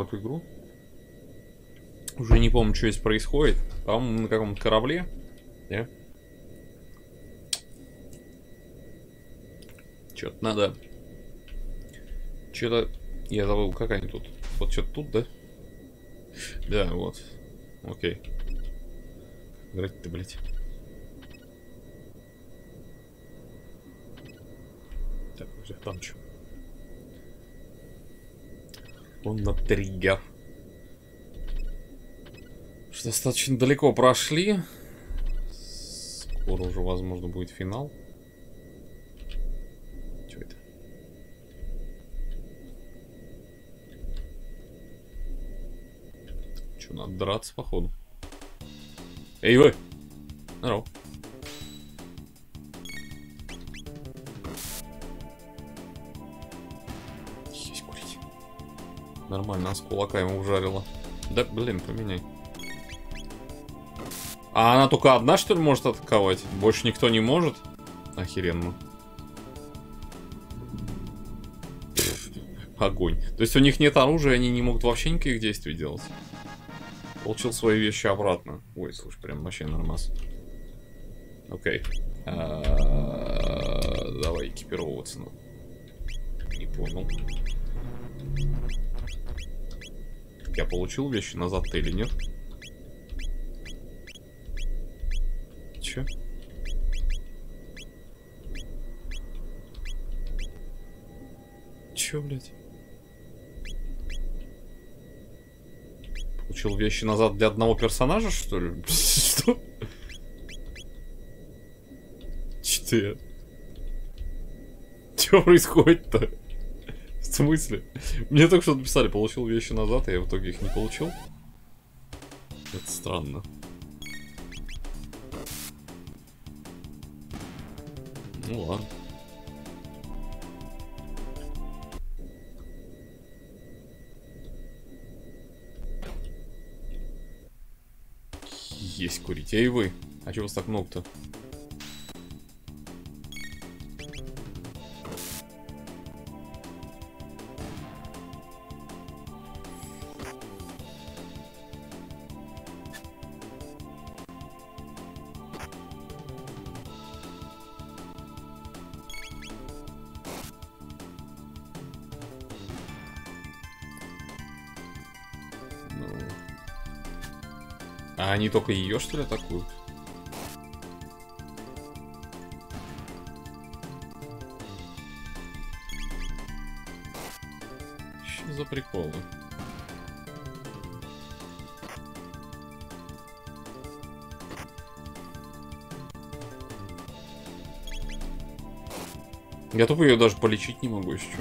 эту игру. Уже не помню, что здесь происходит. По-моему, на каком-то корабле. Не? Что-то надо... Что-то... Я забыл, как они тут. Вот что-то тут, да? Да, вот. Окей. Играть-то, блядь. Так, там что? Он на триггер. Достаточно далеко прошли. Скоро уже, возможно, будет финал. Что это? Что, надо драться, походу? Эй, вы! Здорово. Есть курить. Нормально, нас кулака ему ужарила. Да, блин, поменяй. А она только одна, что ли, может атаковать? Больше никто не может? Охеренно. Огонь. То есть у них нет оружия, они не могут вообще никаких действий делать. Получил свои вещи обратно. Ой, слушай, прям вообще нормас. Окей. Давай экипировываться. Не понял. Я получил вещи назад-то или нет? Че? Че, блядь? Получил вещи назад для одного персонажа, что ли? Что? Че? Че происходит-то? В смысле? Мне только что написали, получил вещи назад, а я в итоге их не получил. Это странно. Ну ладно. Есть курить. Эй вы. А чего вас так много-то? А они только ее, что ли, атакуют? Что за приколы? Я тупо ее даже полечить не могу еще.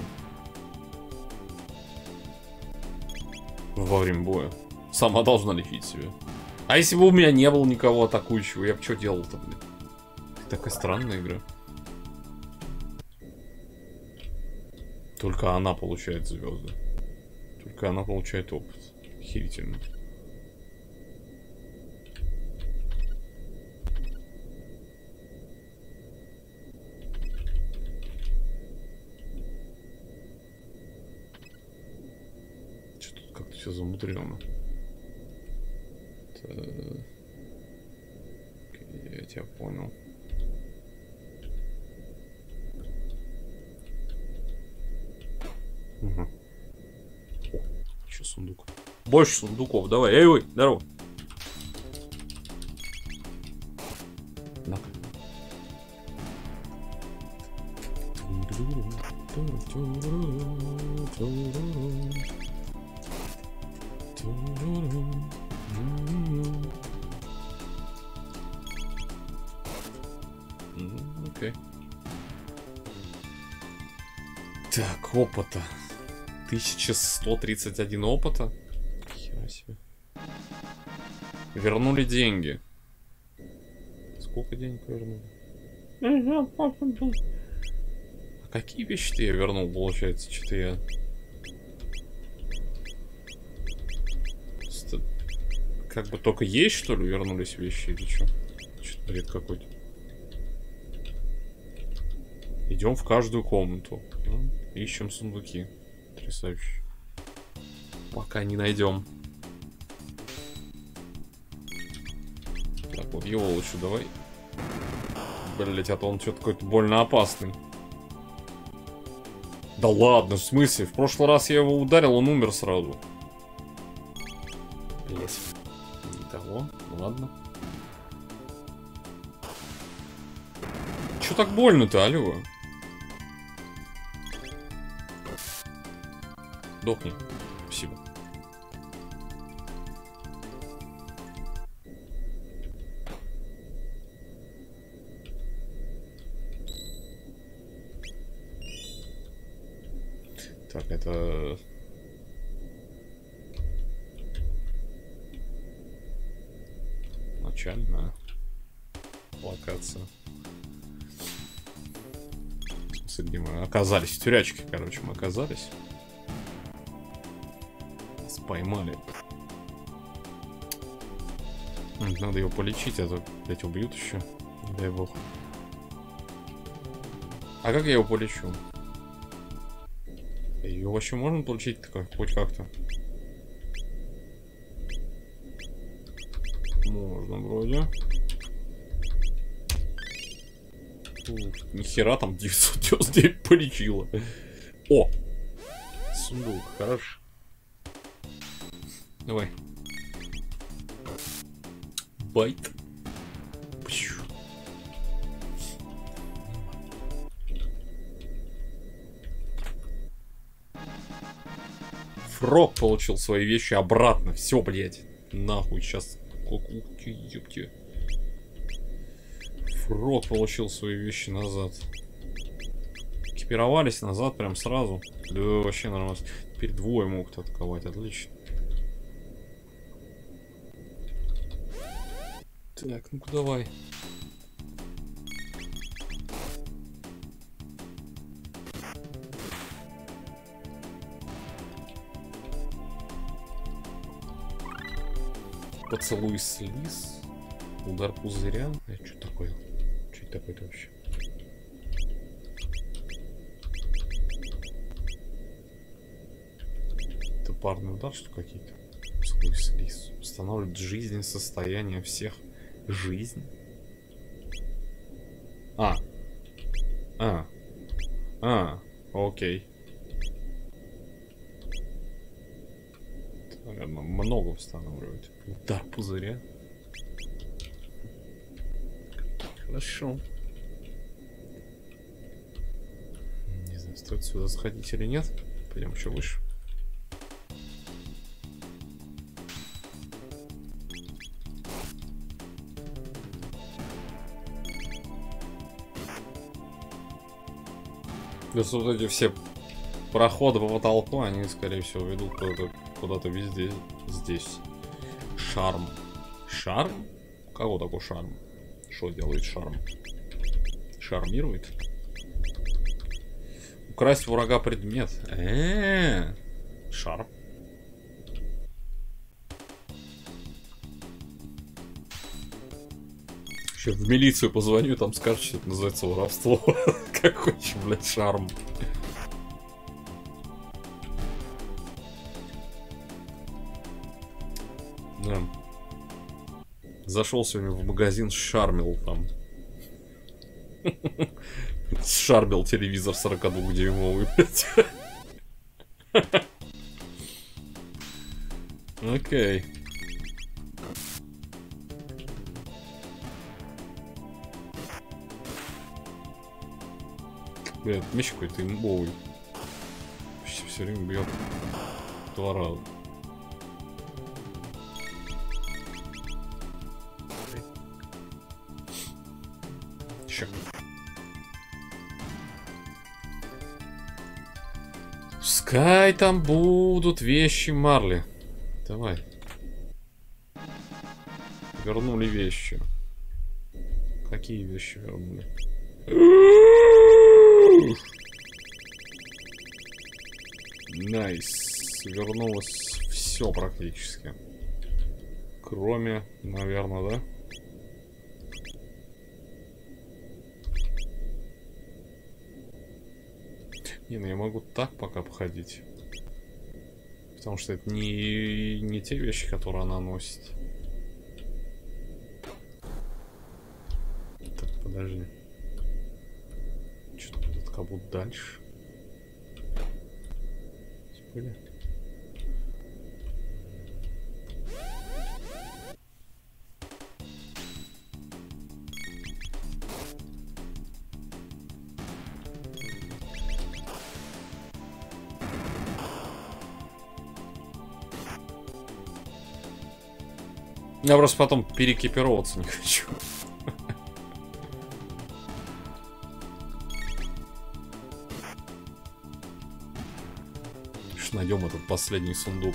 Во время боя. Сама должна лечить себя. А если бы у меня не было никого атакующего, я бы что делал-то, блин? Такая странная игра. Только она получает звезды. Только она получает опыт. Охерительно. Что тут как-то все замудрено. Я тебя понял. Угу. О, еще сундук. Больше сундуков, давай. Эй, вы, здорово. На. Окей. Так, опыта. 1131 опыта. Хера себе. Вернули деньги. Сколько денег вернули? А какие вещи-то я вернул, получается? Что-то я... Как бы только есть, что ли, вернулись вещи или что? Что-то бред какой-то. Идем в каждую комнату. Ищем сундуки. Потрясающе. Пока не найдем. Так, вот его лучше давай. Блять, а то он что-то какой-то больно опасный. Да ладно, в смысле? В прошлый раз я его ударил, он умер сразу. Блять. Не того. Ладно. Чё так больно-то, алло? Дохни. Спасибо. Так, это... Начальная локация. В смысле, где мы оказались? В тюрячке, короче, мы оказались. Нас поймали. Надо его полечить, а то, блядь, убьют еще. Не дай бог. А как я его полечу? Ее вообще можно получить такое, хоть как-то? Можно вроде. Ух, нихера там 999 полечило. О! Сундук, хорош. Давай. Байт. Пщу. Фрог получил свои вещи обратно. Все, блядь. Нахуй сейчас. Ёпти. Фрог получил свои вещи назад. Экипировались назад прям сразу. Да вообще нормально. Теперь двое могут атаковать. Отлично. Так, ну-ка давай. Поцелуй слиз. Удар пузыря. Что такое? Что это такое-то вообще? Это парный удар, что какие-то? Поцелуй слиз. Устанавливает жизнь, состояние всех. Жизнь? Окей. Наверное, много устанавливает. Удар пузыря. Хорошо. Не знаю, стоит сюда сходить или нет. Пойдем еще выше. Плюс вот эти все проходы по потолку, они, скорее всего, ведут куда-то везде. Здесь. Шарм. Шарм? У кого такой шарм? Что делает шарм? Шармирует? Украсть у врага предмет. Шарм. Сейчас в милицию позвоню, там скажут, что это называется воровство. Какой же, блядь, шарм. Да. Зашел сегодня в магазин, шармил там. Шармил телевизор 42-дюймовый, блядь. Окей. Блядь, меч какой-то имбовый. Почти все время бьет 2 раза. Чё? Пускай там будут вещи Марли. Давай. Вернули вещи. Какие вещи вернули? Найс. Вернулось все практически. Кроме, наверное, да? Не, ну я могу так пока походить. Потому что это не те вещи, которые она носит. Так, подожди. Что-то тут как будто дальше. Были? Я просто потом переэкипироваться не хочу. Найдем этот последний сундук.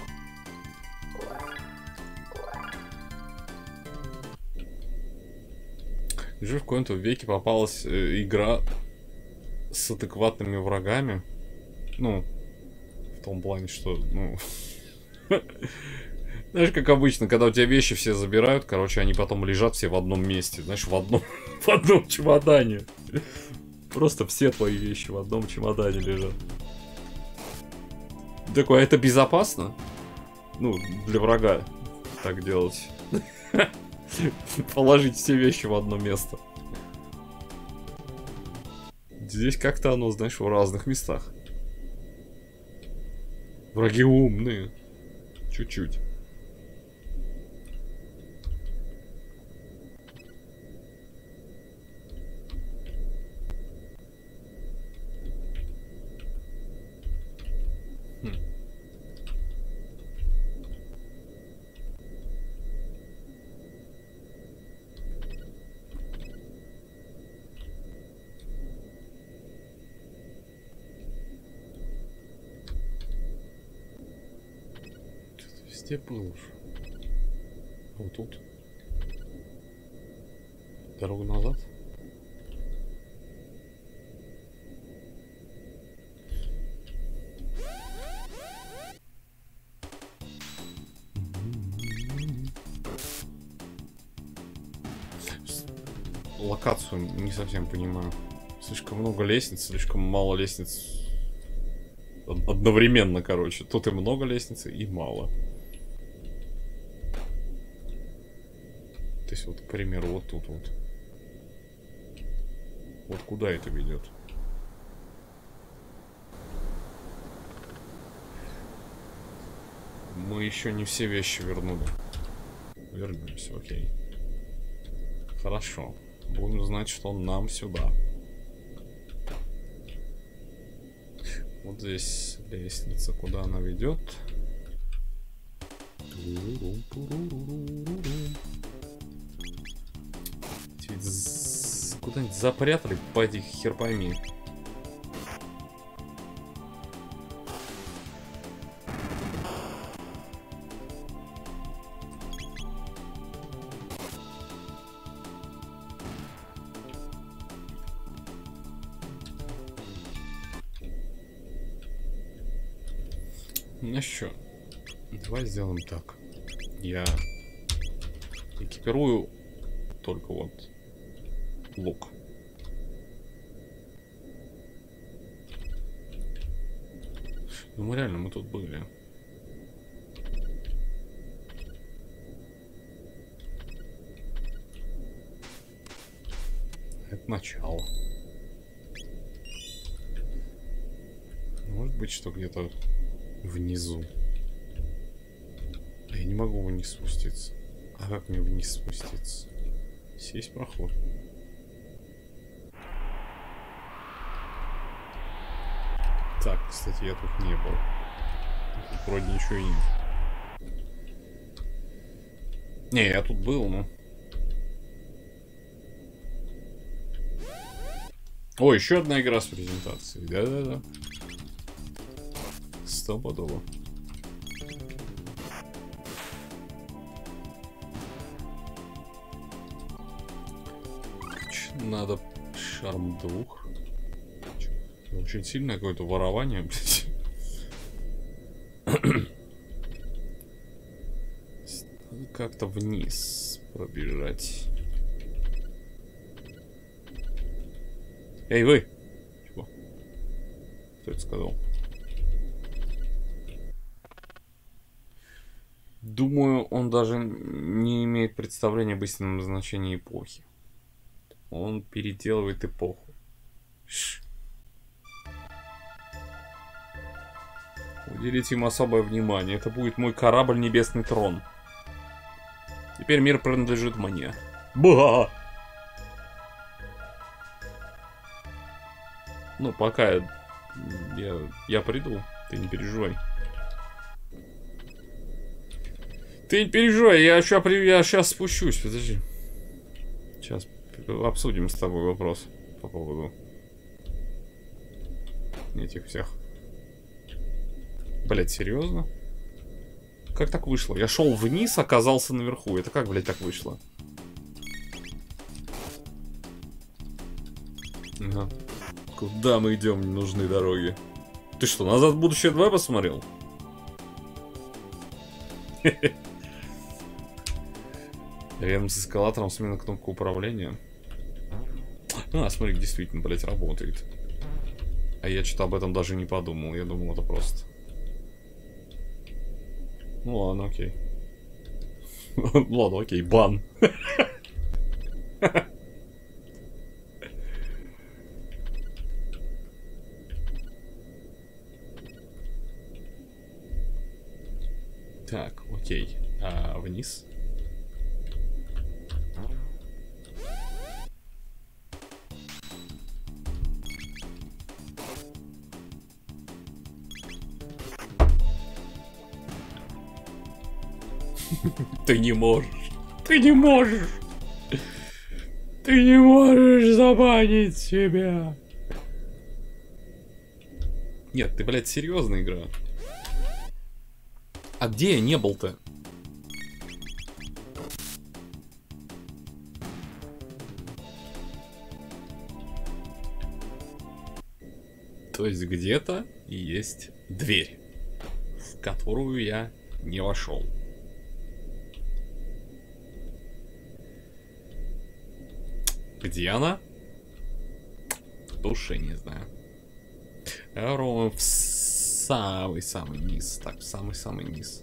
Уже в каком-то веке попалась игра с адекватными врагами. Ну, в том плане, что, ну... Знаешь, как обычно, когда у тебя вещи все забирают, короче, они потом лежат все в одном месте. Знаешь, в одном чемодане. Просто все твои вещи в одном чемодане лежат. Такое, это безопасно? Ну, для врага так делать. Положить все вещи в одно место. Здесь как-то оно, знаешь, в разных местах. Враги умные. Чуть-чуть. Где был уже? Вот тут. Дорогу назад. Локацию не совсем понимаю. Слишком много лестниц, слишком мало лестниц. Одновременно, короче. Тут и много лестниц, и мало. То есть, вот, к примеру, вот тут вот. Вот куда это ведет? Мы еще не все вещи вернули. Вернемся, окей. Хорошо. Будем знать, что нам сюда. Вот здесь лестница. Куда она ведет? Куда-нибудь запрятали, пойди хер пойми. Ну что, давай сделаем так. Я экипирую только вот лук. Ну мы тут были. Это начало. Может быть, что где-то внизу. Я не могу вниз спуститься. А как мне вниз спуститься? Здесь есть проход. Так, кстати, я тут не был. Тут вроде ничего и нет. Не, я тут был, но... О, еще одна игра с презентацией. Да-да-да. Стопудово. Надо шарм 2. Очень сильное какое-то ворование, блядь. Надо как-то вниз пробежать. Эй, вы! Чего? Кто это сказал? Думаю, он даже не имеет представления об истинном значении эпохи. Он переделывает эпоху. Уделите им особое внимание. Это будет мой корабль Небесный Трон. Теперь мир принадлежит мне. Ба! Ну, пока я приду. Ты не переживай. Ты не переживай, я сейчас спущусь. Подожди. Сейчас обсудим с тобой вопрос по поводу этих всех. Блять, серьезно? Как так вышло? Я шел вниз, оказался наверху. Это как, блять, так вышло? Ага. Куда мы идем? Не нужны дороги. Ты что, «Назад в будущее 2» посмотрел? Рядом с эскалатором смена кнопка управления. А, смотри, действительно, блять, работает. А я что-то об этом даже не подумал. Я думал, это просто. Ну ладно, окей. Ладно, окей, бан. Так, окей. А вниз? Ты не можешь. Ты не можешь. Ты не можешь забанить себя. Нет, ты, блядь, серьезная игра. А где я не был-то? То есть где-то есть дверь, в которую я не вошел. Где она? В душе не знаю. Ровно в самый-самый низ. Так, в самый-самый низ.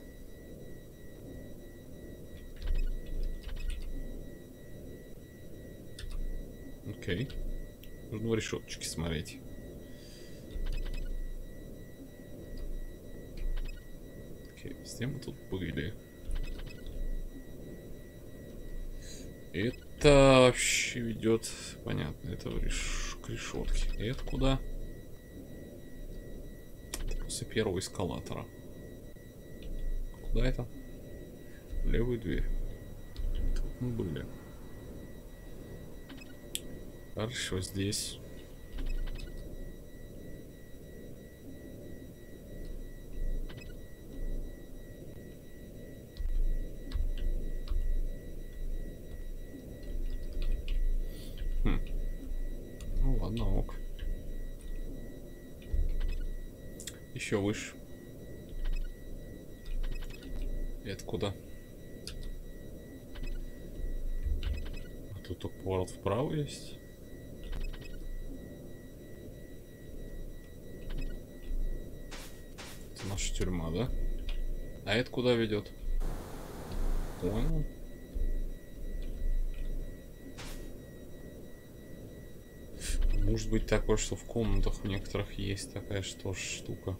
Окей. Нужно в решеточки смотреть. Окей, где мы тут были? Это вообще ведет... Понятно, это к решетке. И это куда? Это после первого эскалатора. Куда это? В левую дверь. Тут мы были. Хорошо, здесь. Ну ладно, ок. Еще выше. Это куда? А тут только поворот вправо есть. Это наша тюрьма, да? А это куда ведет? Понял. Может быть такое, что в комнатах в некоторых есть такая что штука.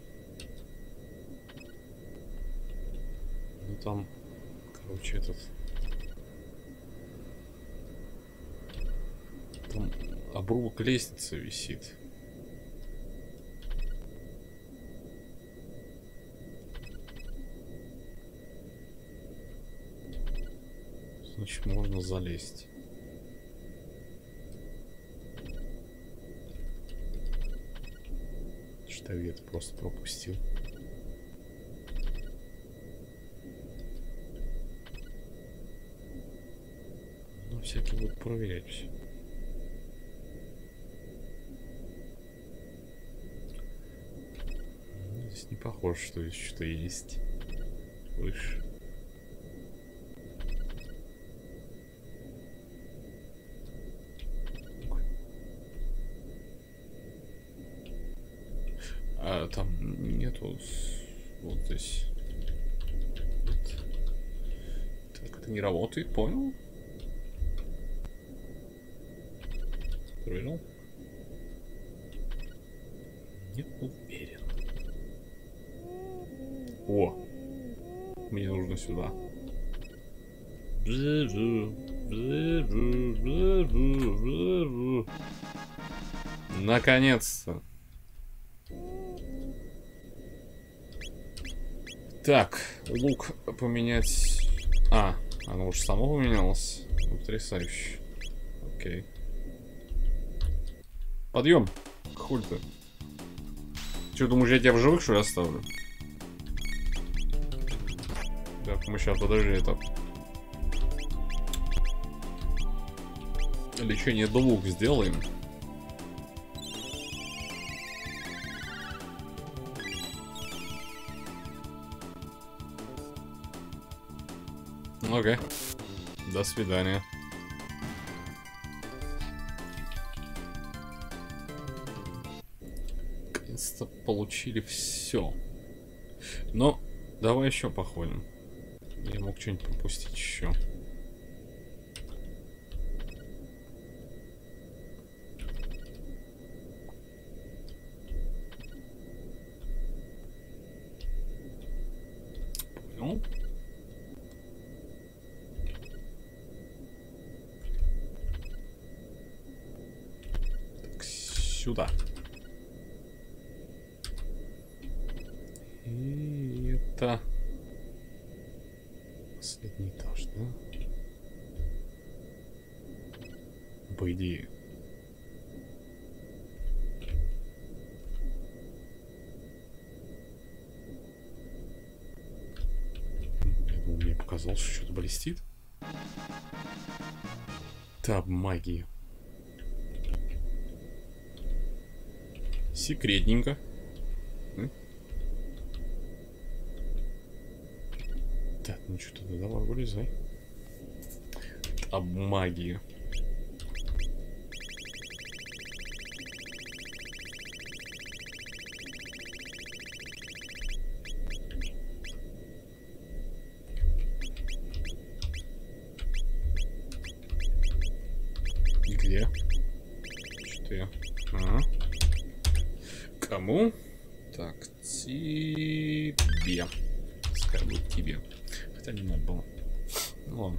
Ну там, короче, этот... Там обрубок лестницы висит. Значит, можно залезть. Что я это просто пропустил. Ну, всякие будут проверять все. Здесь не похоже, что здесь что-то есть. Выше. А там нету вот здесь. Вот. как-то не работает, понял? Проверил? Не уверен. О! Мне нужно сюда. Наконец-то. Так, лук поменять. А, оно уже само поменялось. Потрясающе. Окей. Подъем. Хуй ты. Че, думаешь, я тебя в живых, что ли, оставлю? Так, мы сейчас, подожди, это... Лечение двух сделаем. Окей. До свидания. Наконец-то получили все. Но давай еще походим. Я мог что-нибудь пропустить еще. Понял? Так, сюда. И это... Последний этаж, да? По идее. Я думал, мне показалось, что что-то блестит. Таб магии. Секретненько. Так, ну что тогда, давай вылезай. Таб магии. Где? Что я? Ага. Кому? Так, тебе. Пускай будет тебе. Хотя не надо было. Ну ладно.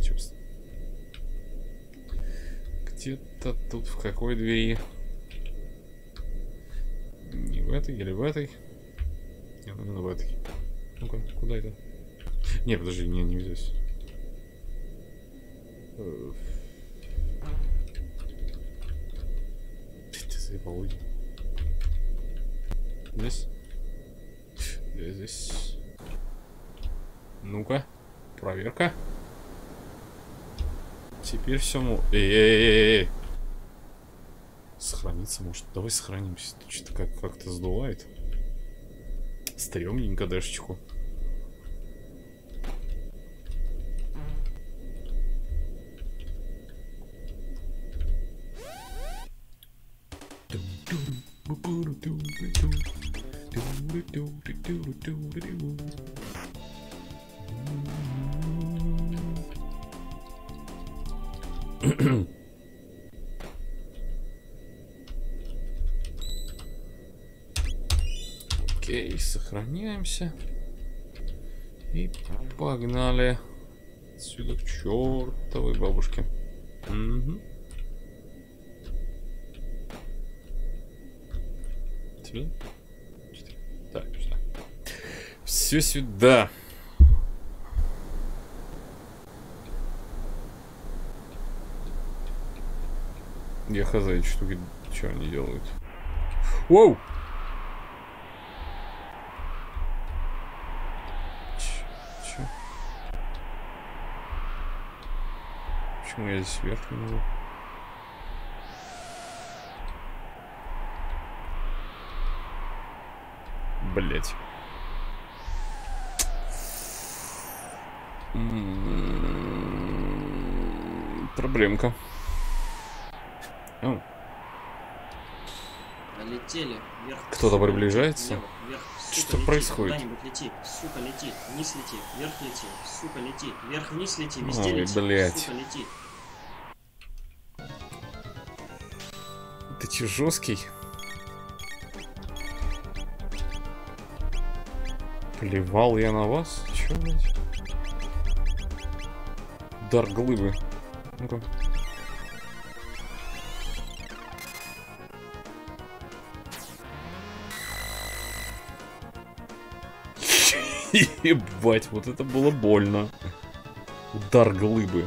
Где-то тут в какой двери? Не в этой или в этой? Не, наверное, в этой. Ну-ка, куда это? Не, подожди, не здесь. Ты заебал, уйди. Здесь? Здесь. Ну-ка, проверка. Теперь все. Эй-эй-эй-эй. Сохраниться может. Давай сохранимся. Что-то как-то сдувает. Стремненько дэшечку. Окей, сохраняемся. И погнали отсюда к чертовой бабушке. Угу. Сюда? Так, сюда. Все сюда. Я хз, эти штуки, что они делают? Воу! Чё? Почему я здесь вверх не могу? Блять. Проблемка. О. полетели. Вверх. Кто-то приближается? Влево, вверх. Сука, Что лети, происходит? куда-нибудь лети. Сука, лети. Вниз лети. Вверх лети. Сука, лети. Вверх-вниз лети. Везде Ой, лети. блядь. Сука, лети. Ты че, жесткий? Плевал я на вас? Че, блядь? Удар глыбы. Ну-ка. Ебать, вот это было больно. Удар глыбы.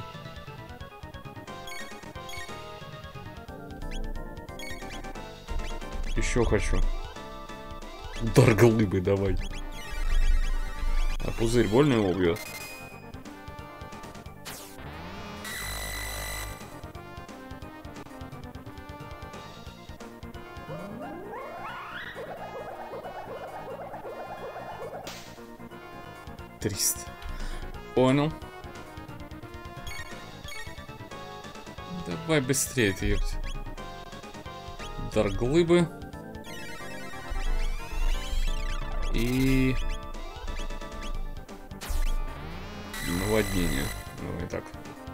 Еще хочу. Удар глыбы давай. А пузырь больно его бьет? Понял. Давай быстрее, ты ёпть. Удар глыбы. И... наводнение. Давай так.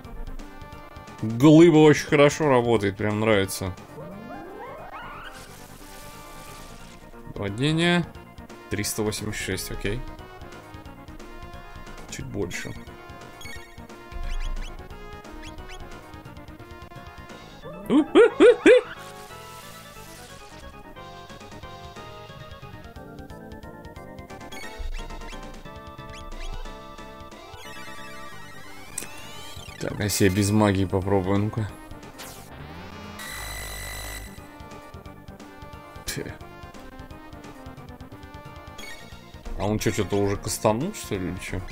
Глыба очень хорошо работает, прям нравится. Наводнение. 386, окей. Чуть больше. Так, а себе без магии попробую, ну-ка. А он что-то уже кастанул, что ли, или что?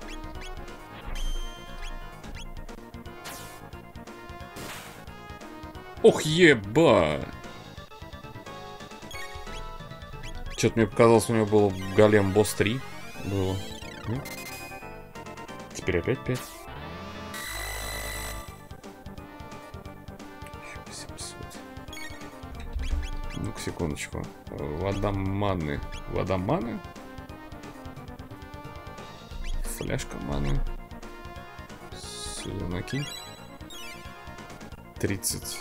Ох, еба! Что-то мне показалось, у него было голем босс 3. Было. Теперь опять 5. 700. Ну-ка, секундочку. Вода маны. Вода маны? Фляжка маны. Сюда накинь. 30.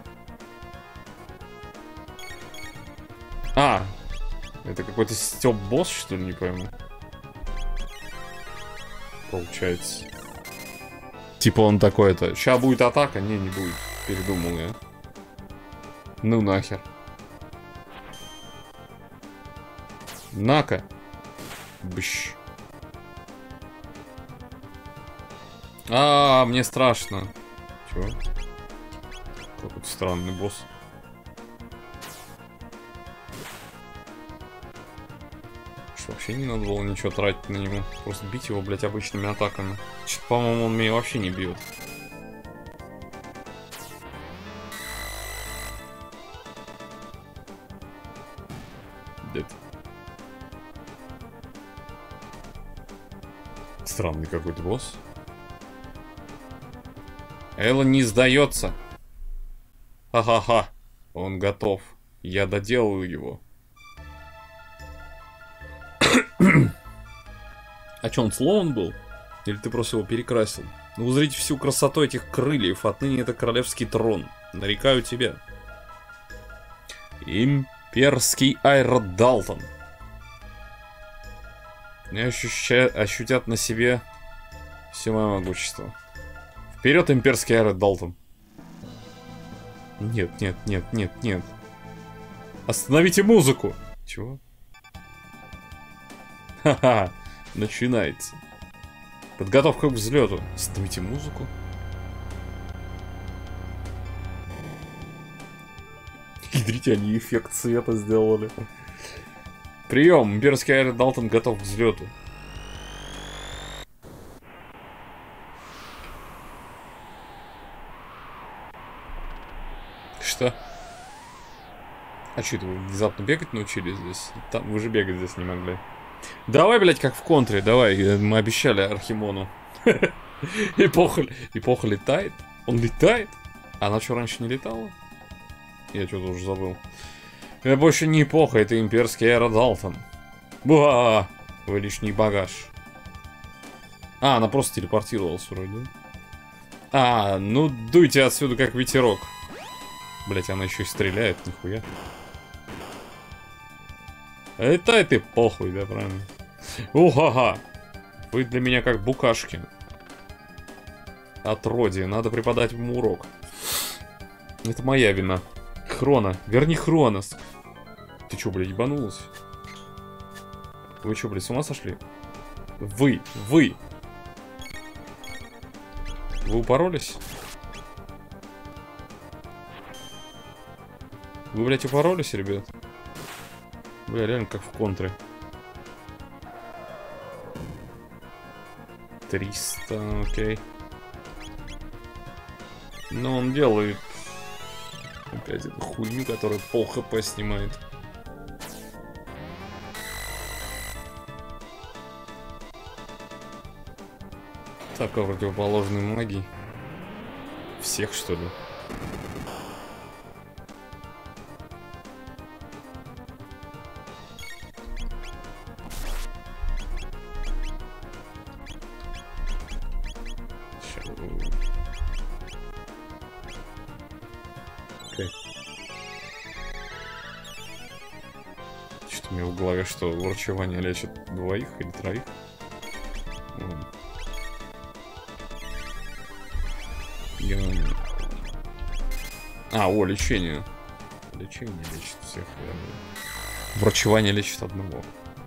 А! Это какой-то стёб-босс, что ли, не пойму. Получается. Типа он такой-то. Ща будет атака? Не будет. Передумал я. Ну нахер. На-ка. Бщ. Мне страшно. Чего? Какой-то странный босс. Что, вообще не надо было ничего тратить на него. Просто бить его, блядь, обычными атаками. Что-то, по-моему, он меня вообще не бьет. Дед. Странный какой-то босс. Элла не сдается. Ха-ха-ха. Он готов. Я доделаю его. А чё, он сломан был? Или ты просто его перекрасил? Ну, узрите всю красоту этих крыльев. Отныне это королевский трон. Нарекаю тебя. Имперский Айрод Далтон. Они ощутят на себе все мое могущество. Вперед, имперский Айрод Далтон. Нет, нет, нет, нет, нет. Остановите музыку. Чего? Ха-ха. Начинается. Подготовка к взлету. Остановите музыку. Смотрите, они эффект света сделали. Прием. Имперский Айрод Далтон готов к взлету. Что? А что это вы внезапно бегать научились здесь? Там вы же бегать здесь не могли. Давай, блядь, как в контре, давай. Мы обещали Архимону. Эпоха летает. Он летает? Она что, раньше не летала? Я что-то уже забыл. Это больше не эпоха, это имперский эра Далтон. Буа! Вы лишний багаж. А, она просто телепортировалась вроде. А, ну дуйте отсюда как ветерок. Блять, она еще и стреляет, нихуя. Это ты похуй, да, правильно? Уха-ха! Вы для меня как букашки. Отродье, надо преподать ему урок. Это моя вина. Хрона, верни Хронос. Ты чё, блядь, ебанулась? Вы чё, блядь, с ума сошли? Вы. Вы упоролись? Вы, блядь, упоролись, ребят? Бля, реально как в контре. 300, окей. Но он делает опять эту хуйню, которая пол хп снимает. Так, а противоположной магии. Всех, что ли? Что-то у меня в голове, что врачевание лечит двоих или троих. О, лечение. Лечение лечит всех. Врачевание лечит одного.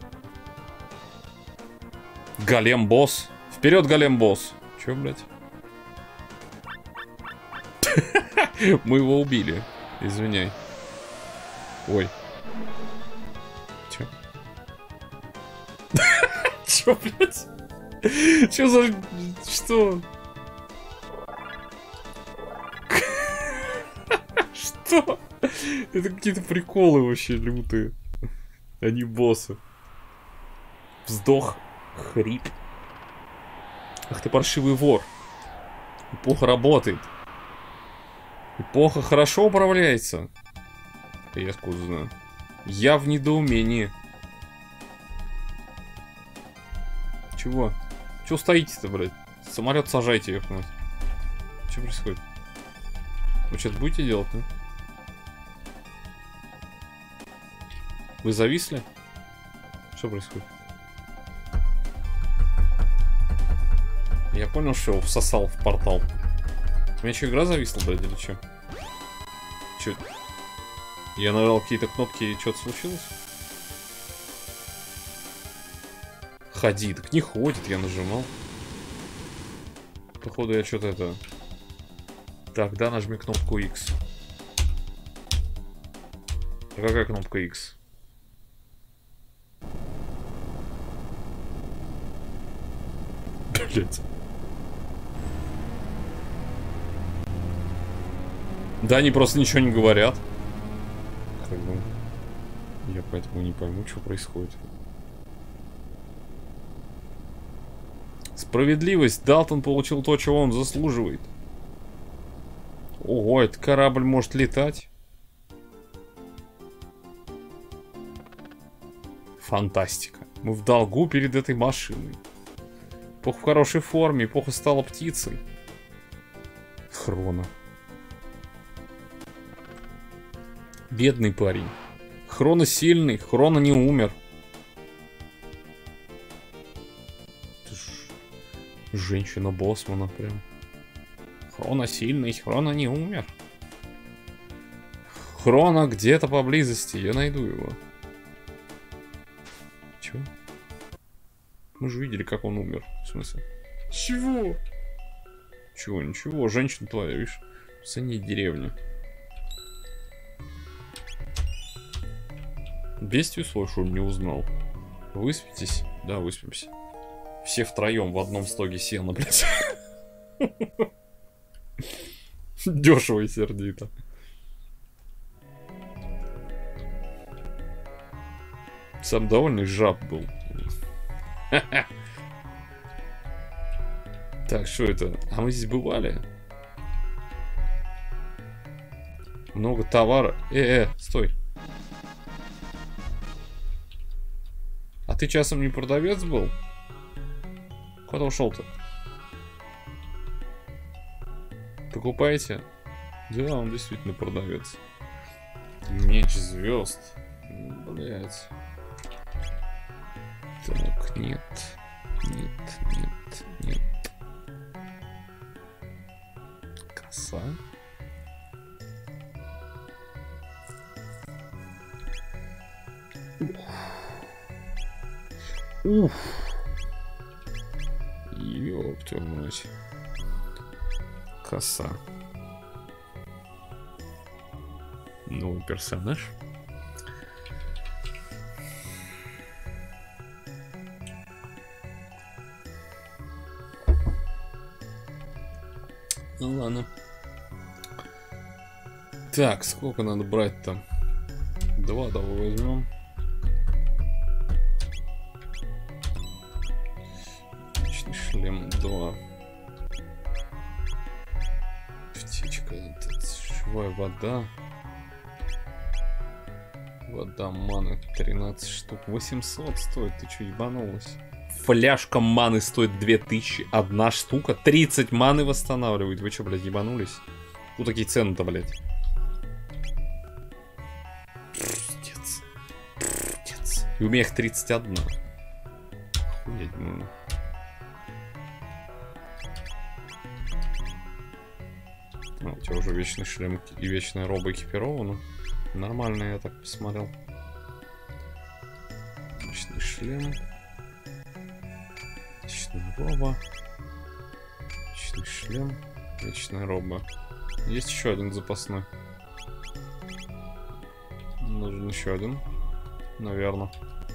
Голем-босс. Вперед, голем-босс. Че, блядь? Мы его убили. Извиняй. Ой. Че? Че, блядь? Че за... Что? Что? Это какие-то приколы вообще лютые. Они боссы. Вздох. Хрип. Ах ты паршивый вор. Плохо работает. И плохо хорошо управляется. Я откуда знаю. Я в недоумении. Чего? Чего стоите-то, блядь? Самолет сажайте, ёпнуть. Что происходит? Вы что-то будете делать, ну? Вы зависли? Что происходит? Я понял, что всосал в портал. У меня что, игра зависла, блядь, или что? Чё? Я нажал какие-то кнопки и что-то случилось? Ходи, так не ходит, я нажимал. Походу я что-то это... Так, да, нажми кнопку X. А какая кнопка X? Блять. Да, они просто ничего не говорят. Как бы... Я поэтому не пойму, что происходит. Справедливость. Далтон получил то, чего он заслуживает. Ого, этот корабль может летать. Фантастика. Мы в долгу перед этой машиной. Эпоха в хорошей форме, эпоха стала птицей. Хрона. Бедный парень. Хрона сильный, Хрона не умер. Женщина боссмана прям. Хрона сильный, Хрона не умер. Хрона где-то поблизости, я найду его. Чё? Мы же видели, как он умер. В смысле? Чего? Чего? Ничего, женщина твоя, видишь? В цене деревни. 200 условий, что он не узнал. Выспитесь? Да, выспимся. Все втроем в одном стоге сена, блядь. Дешево и сердито. Сам довольный жаб был. Так, что это? А мы здесь бывали? Много товара. Стой. Ты часом не продавец был? Куда ушел-то? Покупаете? Да, он действительно продавец. Меч звезд. Блять. Так, нет. Нет, нет, нет. Коса. Уф. Ёб твою мать. Коса. Новый персонаж. Ну ладно. Так, сколько надо брать-то? 2 давай возьмем. Отличный шлем 2. Птичка, живая вода. Вода, маны 13 штук. 800 стоит, ты что, ебанулась? Фляжка маны стоит 2000. Одна штука 30 маны восстанавливает. Вы что, блядь, ебанулись? Тут такие цены-то, блядь. Пиздец. Пиздец. И у меня их 31. Охуеть, ну. А, у тебя уже вечный шлем и вечная роба экипирована. Нормально, я так посмотрел. Вечный шлем. Вечная роба. Вечный шлем. Вечная роба. Есть еще один запасной. Нужен еще один. Наверное.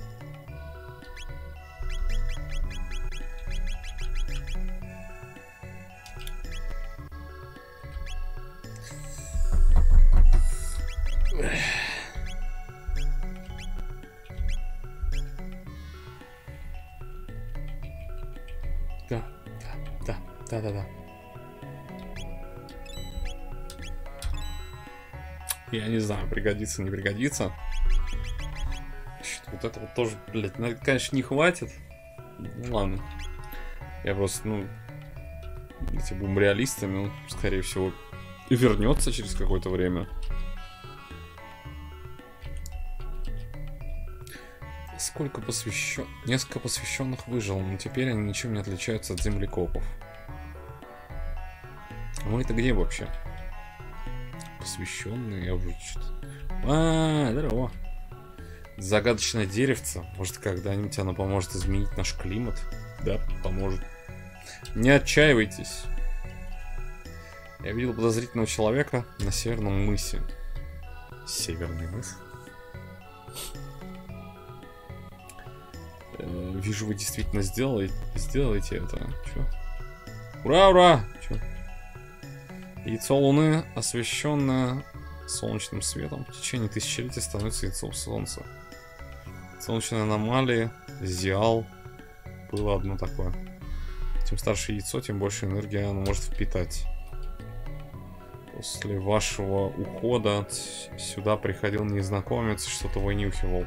Да. Я не знаю, пригодится, не пригодится. Вот этого тоже, блядь, конечно, не хватит. Ну ладно. Я просто, если будем реалистами, он, скорее всего, вернется через какое-то время. Сколько посвященных? Несколько посвященных выжило, но теперь они ничем не отличаются от землекопов. А мы это где вообще? Посвященные, я уже что-то... здорово. Загадочное деревце. Может, когда-нибудь оно поможет изменить наш климат? Да, поможет. Не отчаивайтесь. Я видел подозрительного человека на северном мысе. Северный мыс? Вижу, вы действительно сделаете это. Чё? Ура, ура! Чё? Яйцо Луны, освещенное солнечным светом, в течение тысячелетий становится яйцом Солнца. Солнечные аномалии, Зиал, было одно такое. Чем старше яйцо, тем больше энергии оно может впитать. После вашего ухода сюда приходил незнакомец и что-то вынюхивал.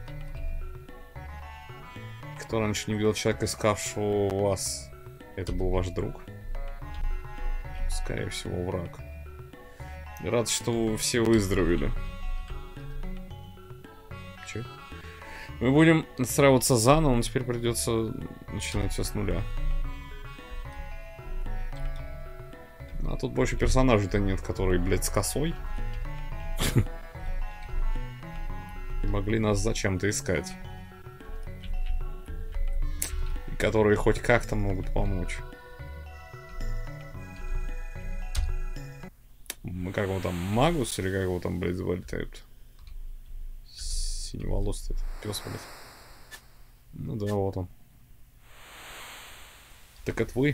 Кто раньше не видел человека, искавшего вас? Это был ваш друг? Скорее всего, враг. Рад, что вы все выздоровели. Че? Мы будем настраиваться заново, но теперь придется начинать все с нуля. А тут больше персонажей-то нет, которые, блядь, с косой. Могли нас зачем-то искать. И которые хоть как-то могут помочь. Мы как его там, Магус или как его там, блядь, звали-то? Синеволосый этот пес, блядь. Ну да, вот он. Так это вы?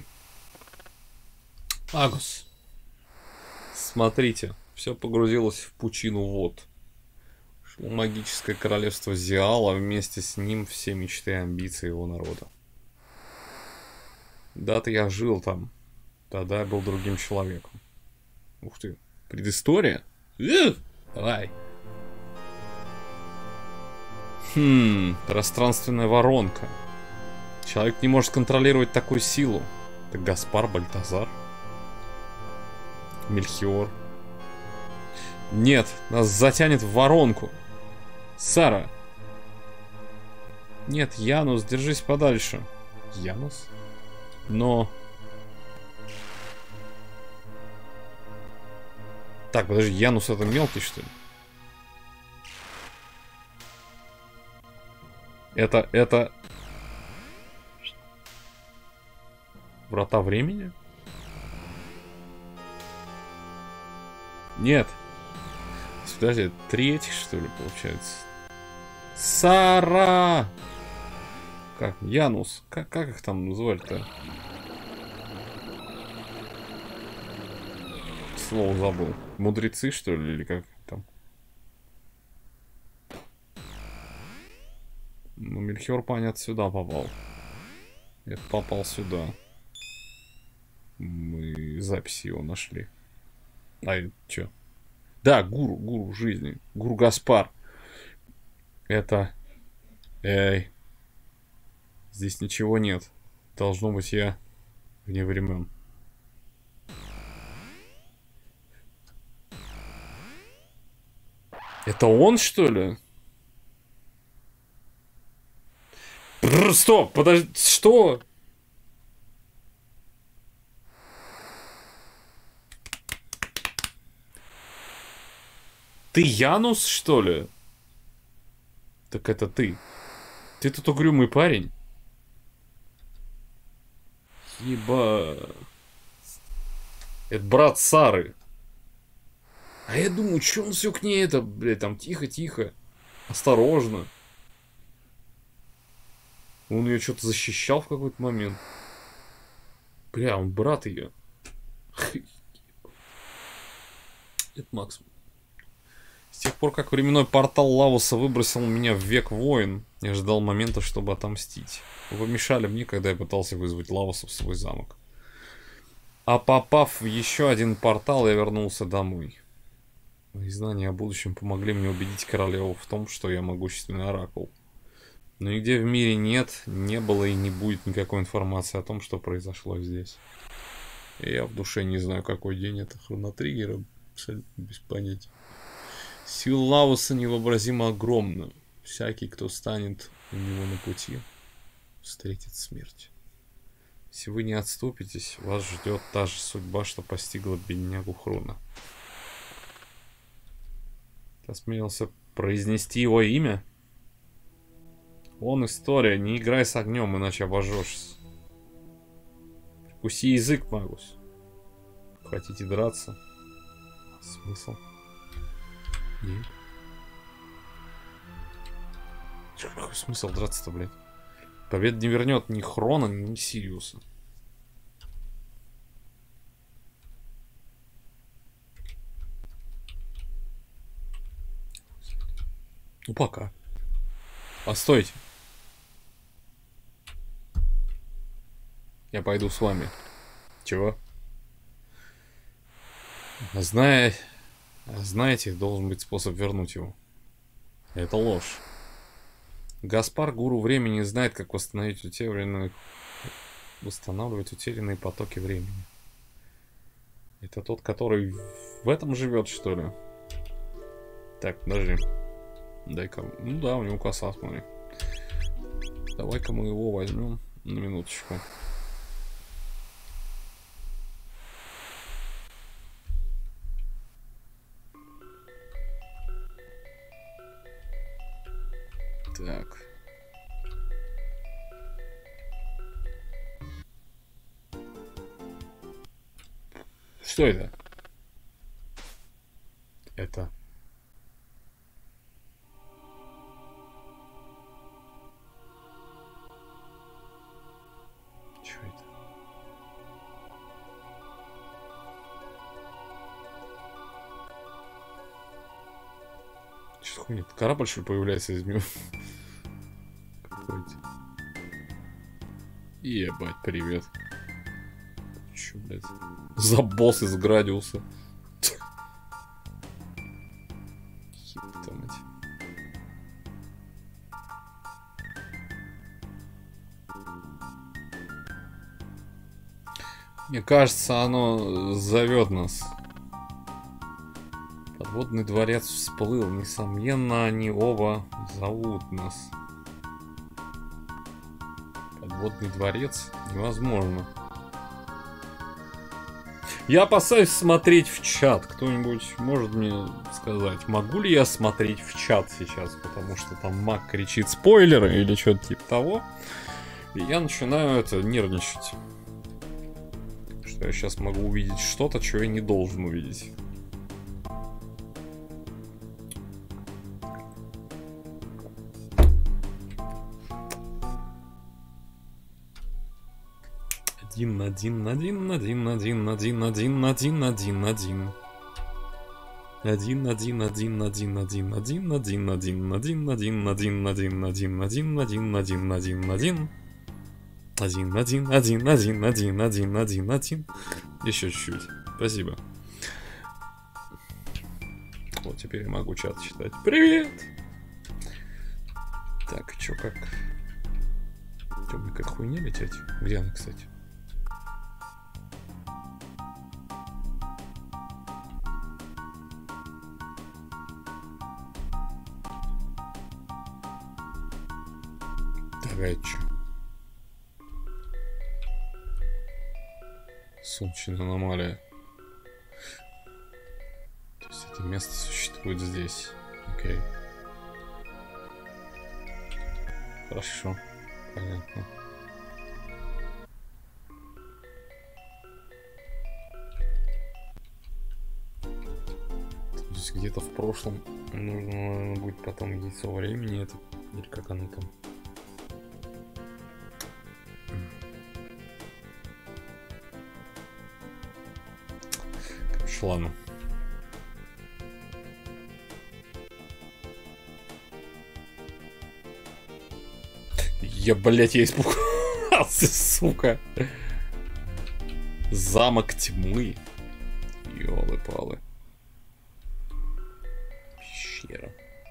Магус. Смотрите, все погрузилось в пучину вод. Шло магическое королевство Зиала, вместе с ним все мечты и амбиции его народа. Да-то я жил там. Тогда я был другим человеком. Ух ты. Предыстория? Давай. Пространственная воронка. Человек не может контролировать такую силу. Это Гаспар, Бальтазар, Мельхиор. Нет, нас затянет в воронку. Сара. Нет, Янус, держись подальше. Янус? Но... Так, подожди, Янус это мелкий, что ли? Это... Врата времени? Нет. Подожди, третий, что ли, получается? Сара! Как? Янус. Как их там называли-то? Слово забыл. Мудрецы, что ли, или как там? Ну, Мельхиор, понятно, сюда попал. Это попал сюда. Мы записи его нашли. А это чё? Да, гуру жизни. Гуру Гаспар. Это... Эй. Здесь ничего нет. Должно быть, я вне времен. Это он, что ли? Стоп, подожди, что? Ты Янус, что ли? Так это ты. Ты тут угрюмый парень. Еба. Это брат Сары. А я думаю, что он все к ней это, блядь, там тихо-тихо. Осторожно. Он ее что-то защищал в какой-то момент. Бля, он брат ее. Это Макс. С тех пор, как временной портал Лавуса выбросил меня в век войн, я ждал момента, чтобы отомстить. Вы помешали мне, когда я пытался вызвать Лавуса в свой замок. А попав в еще один портал, я вернулся домой. Мои знания о будущем помогли мне убедить королеву в том, что я могущественный оракул. Но нигде в мире нет, не было и не будет никакой информации о том, что произошло здесь. И я в душе не знаю, какой день это. Хронотриггер, абсолютно без понятия. Сила Лавуса невообразимо огромна. Всякий, кто станет у него на пути, встретит смерть. Если вы не отступитесь, вас ждет та же судьба, что постигла беднягу Хрона. Ты осмелился произнести его имя? Он история, не играй с огнем, иначе обожжешься. Прикуси язык, Магус. Хотите драться? Смысл? Нет. Какой смысл драться-то, блядь? Победа не вернет ни Хрона, ни Сириуса. Ну пока. Постойте. Я пойду с вами. Чего? Знаете, должен быть способ вернуть его. Это ложь. Гаспар, гуру времени, знает, как восстановить восстанавливать утерянные потоки времени. Это тот, который в этом живет, что ли? Так, подожди. Дай-ка... Ну да, у него коса, смотри. Давай-ка мы его возьмем на минуточку. Так. Что это? Это... Что это? Что хуйня? Корабль, что ли, появляется из него? Какой-то. Ебать, привет. Чё, блядь? За босс из Градиуса. Мне кажется, оно зовет нас. Подводный дворец всплыл. Несомненно, они оба зовут нас. Подводный дворец? Невозможно. Я опасаюсь смотреть в чат. Кто-нибудь может мне сказать, могу ли я смотреть в чат сейчас? Потому что там Мак кричит спойлеры или что-то типа того. И я начинаю нервничать. Что я сейчас могу увидеть что-то, чего я не должен увидеть. Один. Еще чуть-чуть. Спасибо. Вот теперь я могу чат читать. Привет! Так, чё как? Чё, мне как хуйня лететь? Где она, кстати? Такая чё? Солнечная аномалия. То есть это место существует здесь. Окей. Хорошо. Понятно. То есть где-то в прошлом нужно, наверное, будет потом яйцо времени. Это... Или как оно там? Короче, ладно. Блять, я испугался, сука. Замок тьмы. Ёлы-палы. Пещера.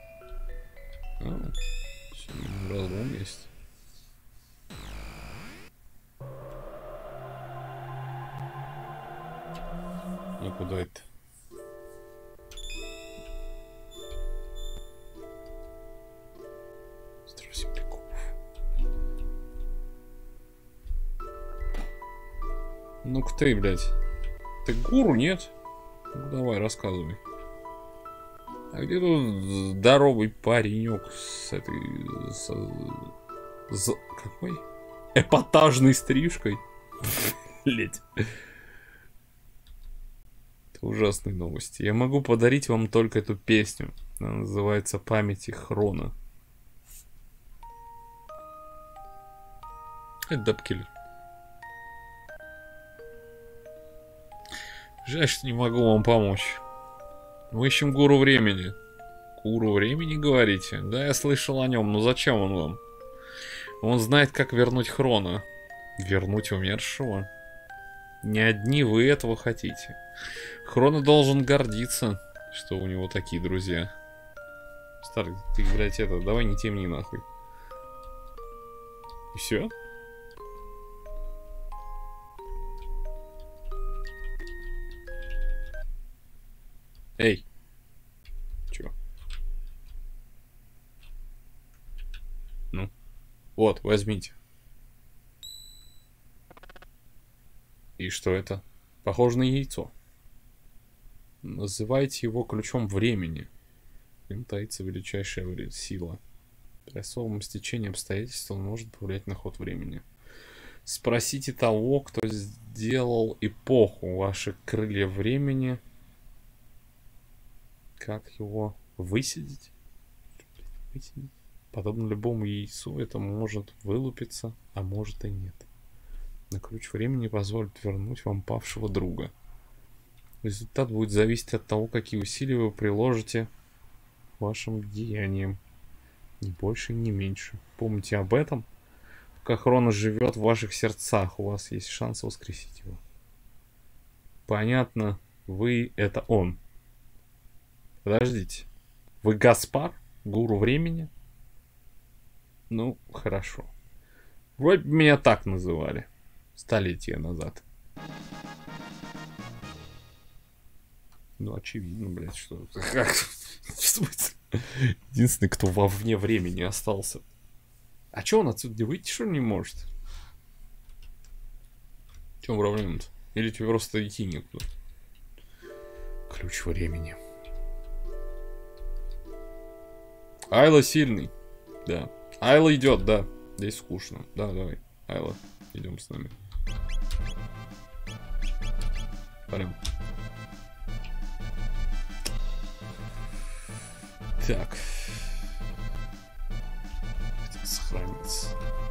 Разлом есть. И куда это? Ну-ка ты, блядь. Ты гуру, нет? Ну, давай, рассказывай. А где тут здоровый паренек с этой... какой? Эпатажной стрижкой? Блядь. Это ужасные новости. Я могу подарить вам только эту песню. Она называется «Памяти Хрона». Это Дабкиллер. Жаль, что не могу вам помочь. Мы ищем гуру времени. Гуру времени, говорите? Да, я слышал о нем, но зачем он вам? Он знает, как вернуть Хрона. Вернуть умершего? Не одни вы этого хотите. Хрона должен гордиться, что у него такие друзья. Старый, ты, блядь, это, давай не темни нахуй. И все? Эй. Чё? Ну. Вот, возьмите. И что это? Похоже на яйцо. Называйте его ключом времени. В нем таится величайшая сила. При особом стечении обстоятельств он может повлиять на ход времени. Спросите того, кто сделал эпоху. Ваши крылья времени... Как его высидеть? Подобно любому яйцу, это может вылупиться, а может и нет. Но ключ времени позволит вернуть вам павшего друга. Результат будет зависеть от того, какие усилия вы приложите вашим деяниям. Ни больше, ни меньше. Помните об этом. Пока Хрона живет в ваших сердцах, у вас есть шанс воскресить его. Понятно, вы — это он. Подождите. Вы Гаспар? Гуру времени? Ну, хорошо. Вроде меня так называли. Столетия назад. Ну, очевидно, блядь, что... Единственный, кто вовне времени остался. А чё он отсюда выйти, что ли, не может? В чем проблема-то? Или тебе просто идти некуда? Ключ времени. Айла сильный. Да. Айла идет, да. Здесь скучно. Да, давай. Айла, идем с нами. Пойдем. Так. Хотел сохраниться.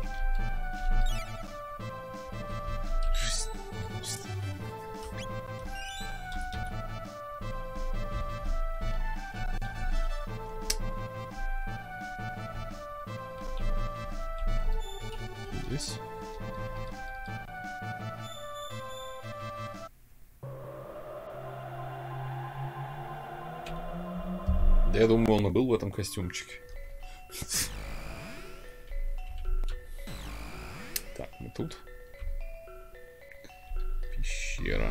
Здесь. Да я думаю, он и был в этом костюмчике. Так, мы тут. Пещера.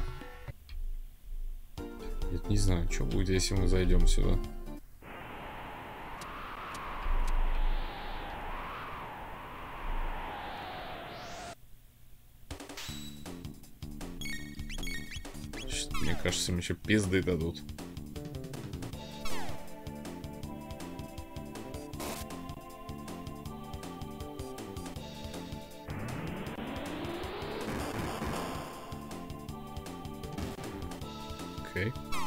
Я не знаю, что будет, если мы зайдем сюда. Мне кажется, им еще пизды дадут. Окей.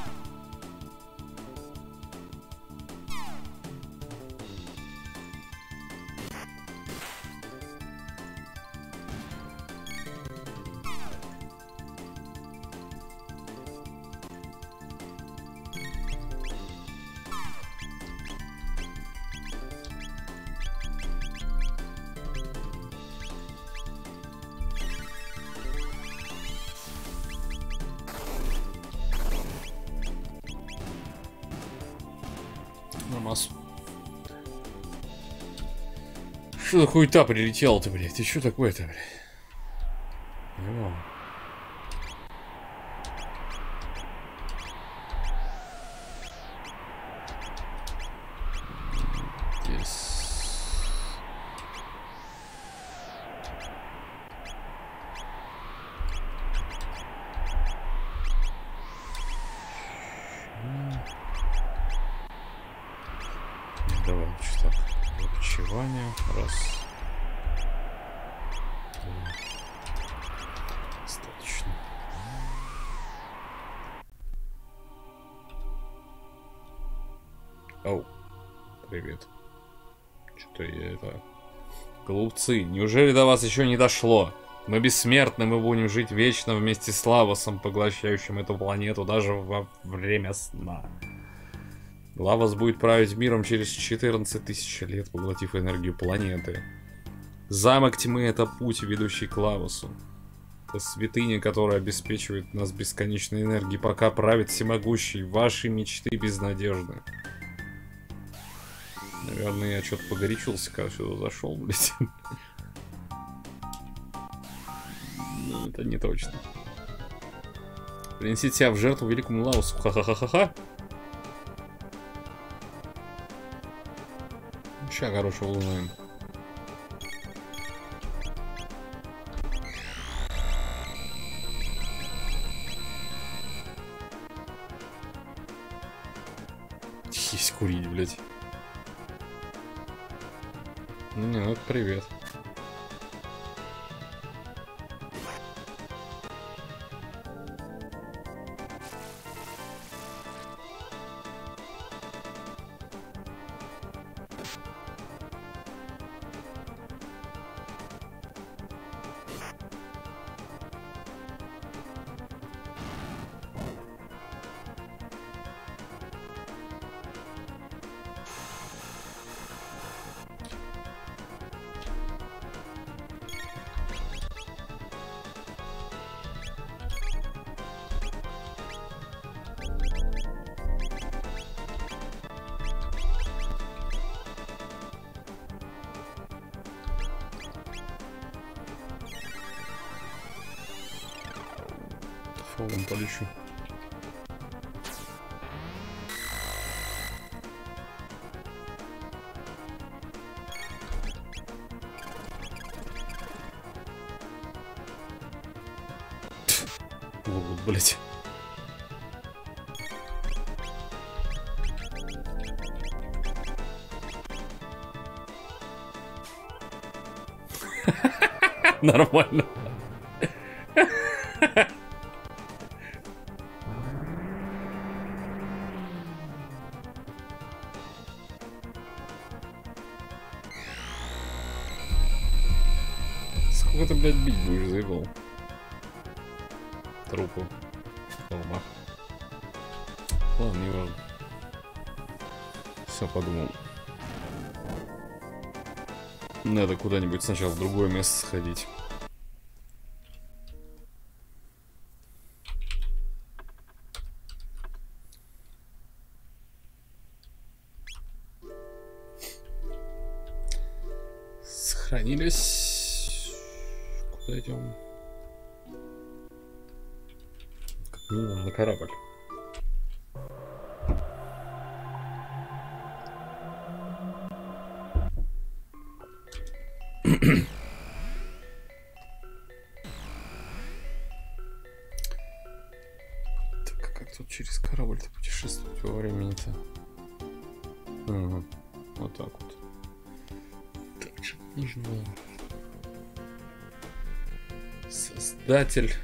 Нормас. Что за хуета прилетела-то, блядь? Ты что такое-то, блядь? О. Здесь. Давай, что так. Почивание. Раз. Два. Достаточно. Оу. Привет. Что-то я это... Глупцы, неужели до вас еще не дошло? Мы бессмертны, мы будем жить вечно вместе с Лавосом, поглощающим эту планету даже во время сна. Лавос будет править миром через 14 тысяч лет, поглотив энергию планеты. Замок тьмы — это путь, ведущий к Лавосу. Это святыня, которая обеспечивает нас бесконечной энергией, пока правит всемогущий. Ваши мечты безнадежны. Наверное, я что-то погорячился, когда сюда зашел, блядь. Ну, это не точно. Принесите себя в жертву великому Лавосу. Ха-ха-ха-ха-ха. Ща, короче, улунаем. Есть курить, блядь. Ну не, ну это привет. Фолом полечу. Вот, блять. Нормально. Сколько ты, блядь, бить будешь, заебал? Трупу. Колба. Ладно, не важно. Все, подумал. Надо куда-нибудь сначала в другое место сходить. Сохранились. Куда идем? Как минимум на корабль. Так, как тут через корабль-то путешествовать во времени-то? Ага, вот так вот. Так, что нужно? Создатель.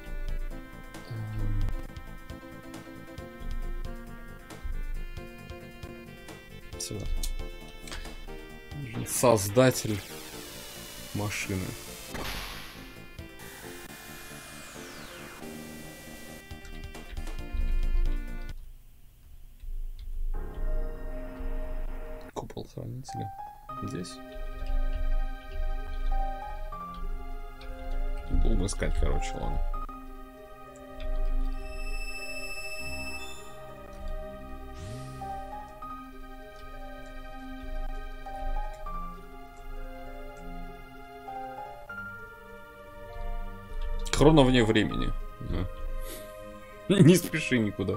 Сюда. Нужен создатель машины. Купол хранителя. Здесь. Будем искать, короче, ладно. Хрона вне времени. Да. Не спеши никуда.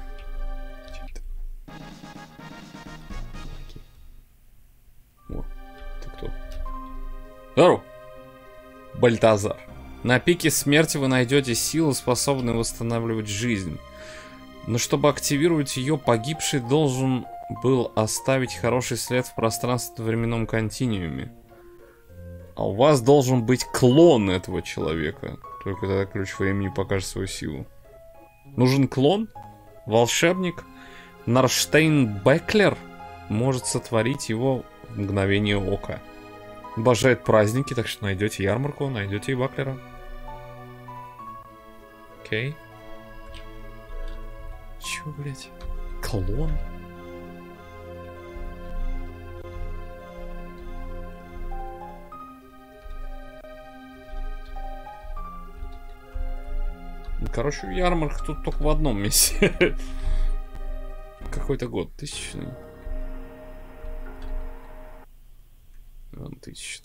О, ты кто? Здорово! Бальтазар. На пике смерти вы найдете силу, способную восстанавливать жизнь. Но чтобы активировать ее, погибший должен был оставить хороший след в пространственно-временном континууме. А у вас должен быть клон этого человека. Только тогда ключ времени покажет свою силу. Нужен клон? Волшебник? Нарштейн Беклер может сотворить его в мгновение ока. Обожает праздники, так что найдете ярмарку, найдете и Баклера. Окей. Чё, блять? Клон? Короче, ярмарка тут только в одном месте. Какой-то год, 1000-й. 1000.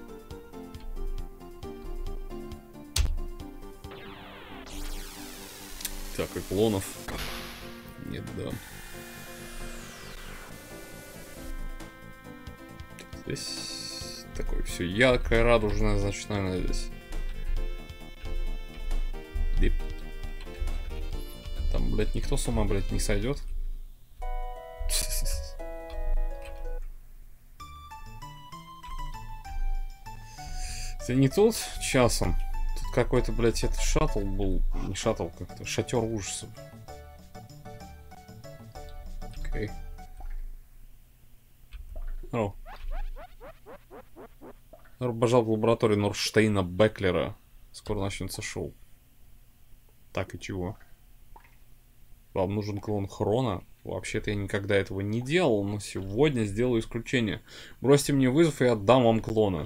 Так, и клонов. Нет, да. Здесь такое все яркое, радужное, значит, наверное, здесь. Дип. Там, блядь, никто с ума, блядь, не сойдет. Это не тут часом. Тут какой-то, блядь, этот шаттл был. Не шаттл, как-то шатер ужасов. Окей. О. Бежал в лабораторию Норштейна Беклера. Скоро начнется шоу. Так и чего? Вам нужен клон Хрона? Вообще-то я никогда этого не делал, но сегодня сделаю исключение. Бросьте мне вызов, и я отдам вам клона.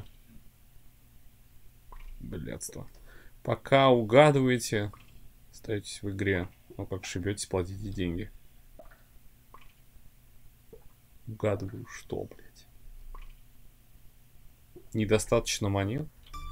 Блядство. Пока угадываете, остаетесь в игре. Но как шибетесь, платите деньги. Угадываю, что, блядь? Недостаточно монет?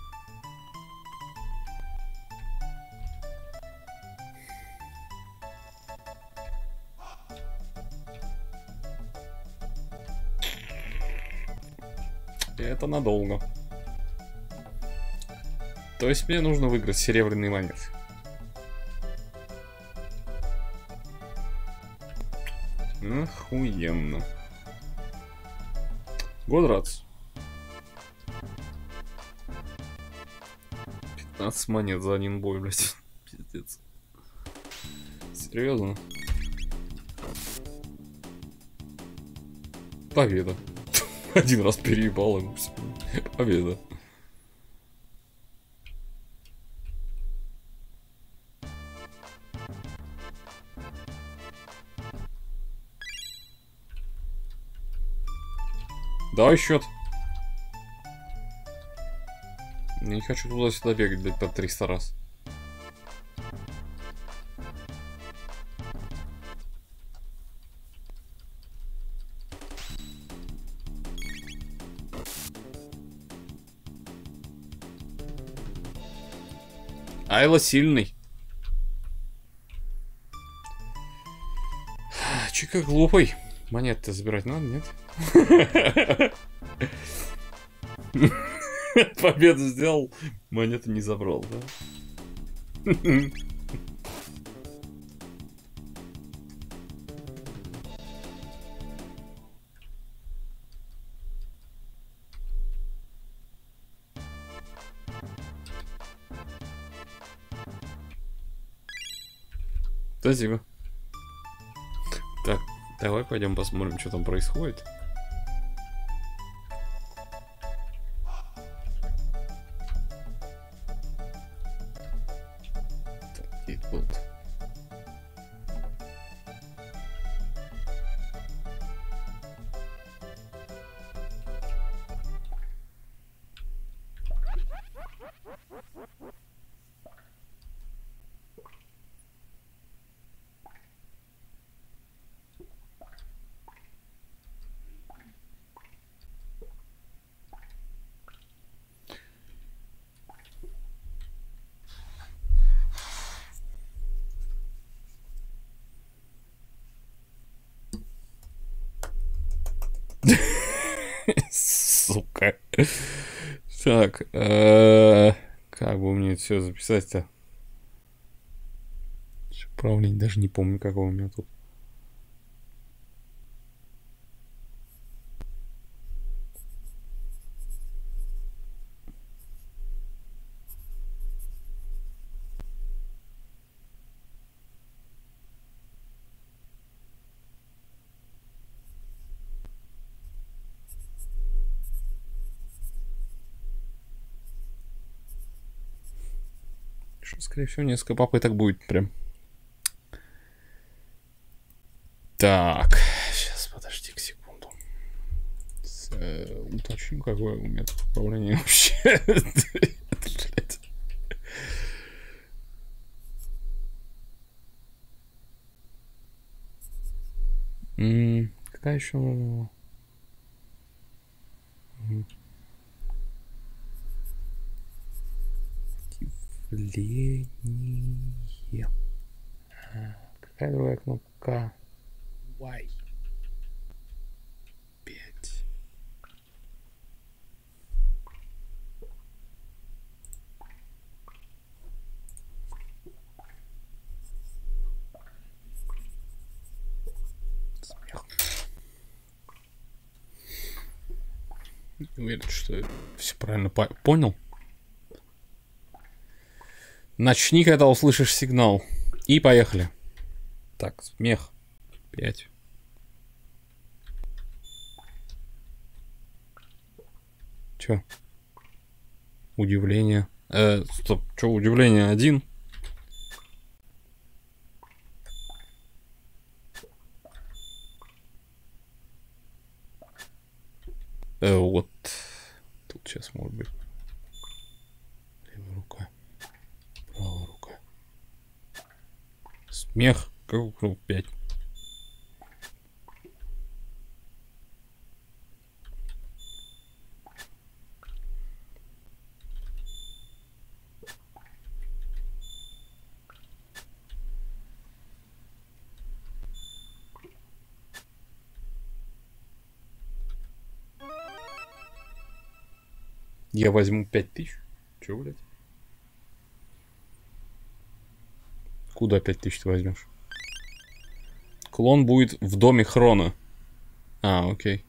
Это надолго. То есть мне нужно выиграть серебряные монеты. Охуенно. Годрац. 15 монет за один бой, блядь. Пиздец. Серьезно? Победа. Один раз переебал ему. Победа. Давай счет. Не хочу туда-сюда бегать, блядь, по 300 раз. Айла сильный. Чика глупый. Монет-то забирать надо, нет? Победу сделал, монету не забрал, да? Спасибо. Так, давай пойдем посмотрим, что там происходит. Так, и тут. Сука. Так, как бы мне все записать-то? Управление даже не помню, какого у меня тут. Что, скорее всего, несколько попыток будет прям. Так, сейчас, подожди-ка секунду. Уточню, какое у меня тут управление вообще. Какая еще? Удивление. Какая другая кнопка? Y. 5. Смех. Не уверен, что я все правильно понял. Начни, когда услышишь сигнал. И поехали. Так, смех. 5. Чё? Удивление. Стоп, чё, удивление 1? Вот. Тут сейчас может быть. Левая рука. Правая рука. Смех. Круг 5. Я возьму 5000. Чё, блядь? Куда 5000 ты возьмешь? Клон будет в доме Хрона. А, окей.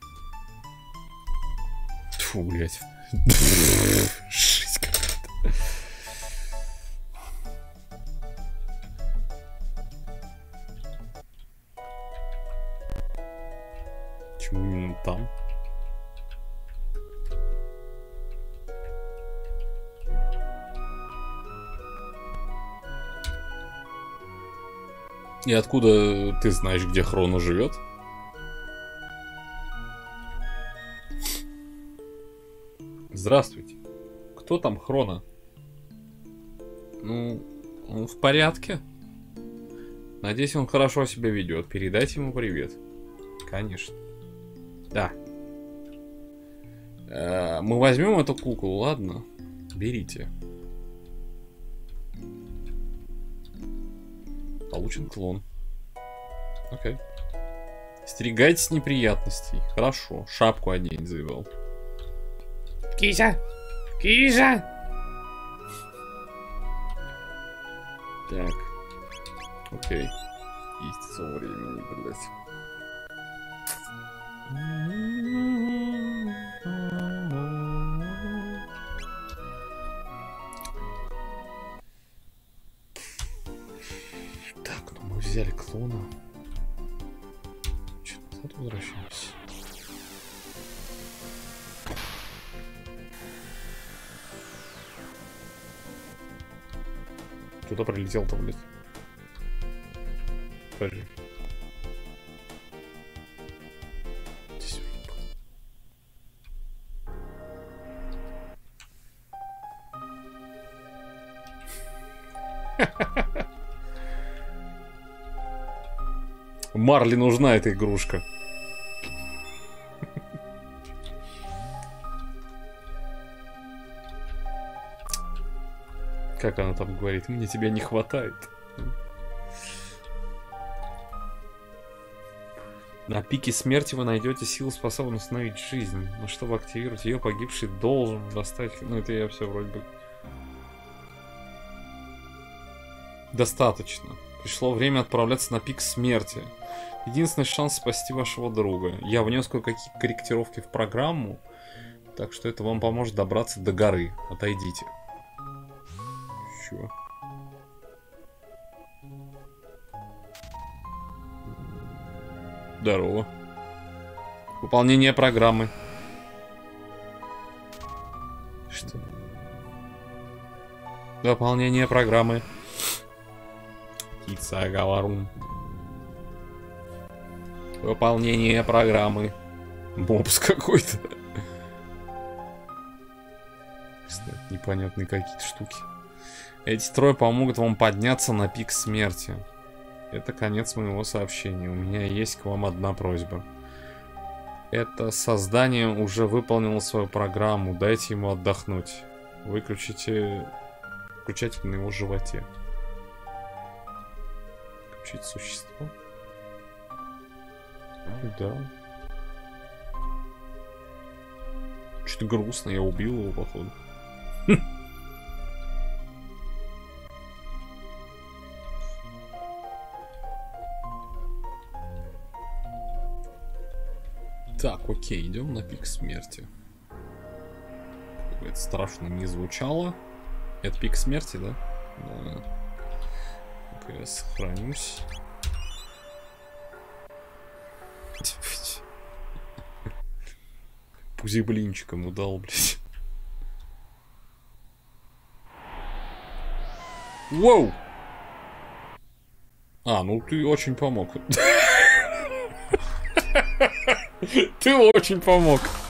Фу, блядь. Жесть какая-то. Почему именно там? И откуда ты знаешь, где Хроно живет? Здравствуйте. Кто там Хроно? Ну, он в порядке. Надеюсь, он хорошо себя ведет. Передайте ему привет. Конечно. Да. Мы возьмем эту куклу, ладно? Берите. Получен клон. Окей. Стерегайтесь неприятностей. Хорошо. Шапку одень, заебал. Кися! Кися! Так. Окей. Есть времени, блядь. Так, ну мы взяли клона. Че, назад возвращаемся? Куда прилетел-то, блядь? Подожди. Здесь уебал. Марли нужна эта игрушка. Как она там говорит? Мне тебя не хватает. На пике смерти вы найдете силу, способную остановить жизнь. Но чтобы активировать ее, погибший должен достать... Ну, это я все вроде бы... Достаточно. Пришло время отправляться на пик смерти. Единственный шанс спасти вашего друга. Я внес кое-какие корректировки в программу, так что это вам поможет добраться до горы. Отойдите. Чё? Здорово. Выполнение программы. Что? Выполнение программы. Птица говорун. Выполнение программы. Мопс какой-то. Непонятные какие-то штуки. Эти трое помогут вам подняться на пик смерти. Это конец моего сообщения. У меня есть к вам одна просьба. Это создание уже выполнило свою программу. Дайте ему отдохнуть. Выключите... Включайте на его животе. Включить существо. Да. Что-то грустно. Я убил его, походу. Так, окей, идем на пик смерти. Как бы это страшно не звучало. Это пик смерти, да? Да. Так, я сохранюсь. Пузи блинчиком удал, блядь. Воу! А, ну ты очень помог. Ты очень помог.